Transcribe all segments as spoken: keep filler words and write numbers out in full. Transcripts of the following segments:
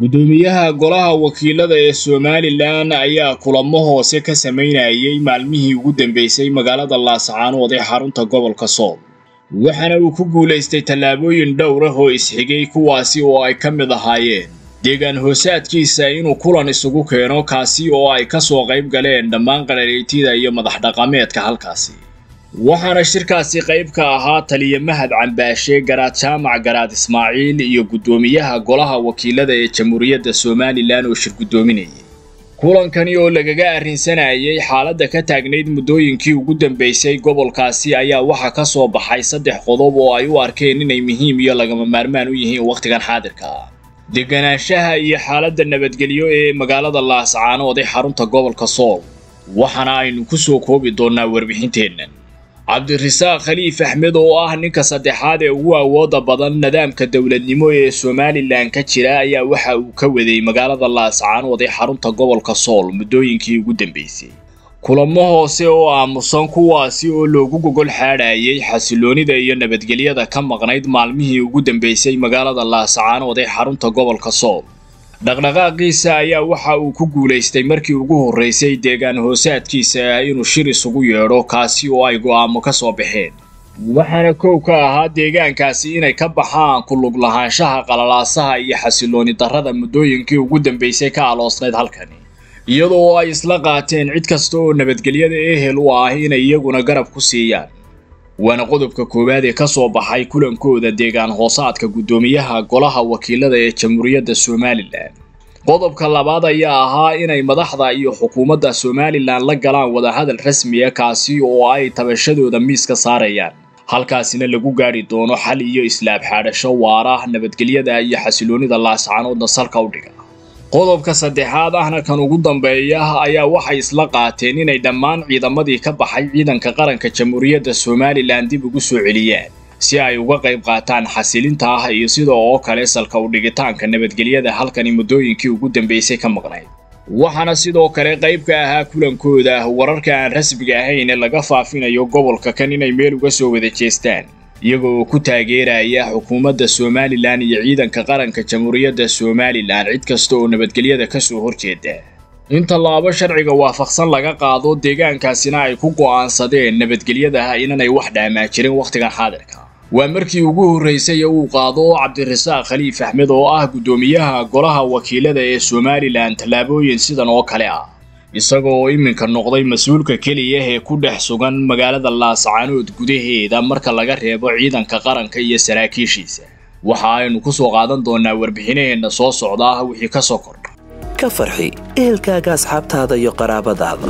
gudoomiyaha golaha wakiilada ee Somaliland ayaa kulamo hoose ka sameynayay maalmihii ugu dambeysay magaalada Laascaanood ee xarunta gobolka Sool waxaana uu ku guuleystay tallaabooyin dhowr ah oo isxigay kuwaasi oo ay ka mid ahaayeen deegaan hoosaadkiisa inuu kulan isugu keeno kaasi oo ay ka soo qayb galeen dhammaan qarareeytida iyo madax dhaqameedka halkaasi waxaana shirkaasi qayb ka ahaa taliye Mahad Cambaashe Garaad Jaamac Garaad Ismaaciil iyo gudoomiyaha golaha wakiilada ee Jamhuuriyadda Somaliland oo shir gudoominayay kulankani oo lagaga arrinsanayay xaaladda ka taagnayd muddooyinkii ugu dambeysay gobolkaasi ayaa waxa ka soo baxay saddex qodob oo ay u arkeen inay muhiim iyo lagama maarmaan u yihiin waqtigan xaadirka ah deganaanshaha iyo xaaladda nabadgelyo ee magaalada Laascaanood ee xarunta gobolka Sool waxaana aynu ku soo koobi doonaa warbixinteenna Cabdirasaaq Khaliif Axmed oo ah ninka saddexaad ee ugu awooda badan nidaamka dawladnimo ee Somaliland ka jira ayaa waxa uu ka waday magaalada Laascaanood ee xarunta gobolka Sool muddooyinkii ugu dambeysay kulamo hoose oo aamusan kuwaasi oo loogu gogol xaadhayay xasiloonida iyo nabadgelyada ka maqnayd maalmihii ugu dambeysay magaalada Laascaanood ee xarunta gobolka Sool dhaqdhaqaaqiisa ayaa waxa uu ku guuleystay markii ugu horeysay deegaan hoosaadkiisa inuu shir isugu yeedho kaasi oo ay go'aamo ka soo baxeen waxaana koow ka ahaa deegaankaasi inay ka baxaan ku lug lahaanshaha qalalaasaha iyo xasilooni darrada muddooyinkii ugu dambeysay ka aloosnayd halkani iyadoo ay isla qaateen cid kasta oo nabadgelyada ehel u ah inay iyaguna garab ku siiyaan waana qodobka koowaad ee ka soo baxay kulankooda deegaan hoosaadka gudoomiyaha golaha wakiilada ee Jamhuuriyadda Somaliland qodobka labaad ayaa ahaa inay madaxda iyo xukuumadda Somaliland la galaan wada hadal rasmi ah kaasi oo ay tabashadooda miiska saarayaan halkaasina lagu gaari doono xal iyo islaab xaadasho waara nabadgelyada iyo xasiloonida Laascaanood salka u dhiga qodobka saddexaad ahna kan ugu dambeeya ayaa waxay isla qaateen inay dhammaan ciidamadii ka baxay ciidanka qaranka Jamhuuriyadda Somaliland dib ugu soo celiyaan si ay uga qayb qaataan xasilinta ah iyo sidoo kale salka u dhigitaanka nabadgelyada halkani muddooyinkii ugu dambeysay ka maqnayd waxaana sidoo kale qayb ka ahaa kulankooda wararka aan rasmiga ahayn ee laga faafinayo gobolka kan inay meel uga soo wada jeestaan iyagoo ku taageeraya xukuumadda Somaliland iyo ciidanka qaranka Jamhuuriyadda Somaliland cid kasta oo nabadgelyada ka soo horjeeda inta laabo sharciga waafaqsan laga qaado deegaankaasina ay ku go'aansadeen nabadgelyada inanay wax dhaamaa jirin waqtigan xaadirka waa markii ugu horeysay uu qaado Cabdirasaaq Khaliif Axmed oo ah gudoomiyaha golaha wakiilada ee Somaliland tallaabooyin sidan oo kale ah isagoo iminka noqday mas'uulka kaliya ee ku dhex sugan magaalada Laascaanood gudaheeda marka laga reebo ciidanka qaranka iyo saraakiishiisa waxa aynu ku soo qaadan doonaa warbixinaheena soo socda wixii ka soo kordha ka farxi ehelkaaga asxaabtaada iyo qaraabadaada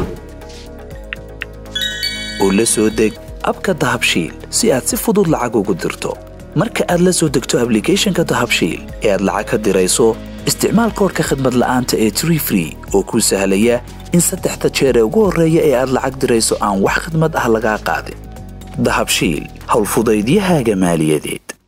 oo la soo deg abka Dahabshiil si aad si fudud lacag ugu dirto marka aad la soo degto application-ka Dahabshiil ee aad lacag ka dirayso isticmaal koodka khidmad la'aanta ee Tree Free oo ku sahlaya in saddexda jeer ee ugu horeeya ee aad lacag dirayso aan wax khidmad ah laga qaadin Dahabshiil hawl fudaydiyahaaga maaliyadeed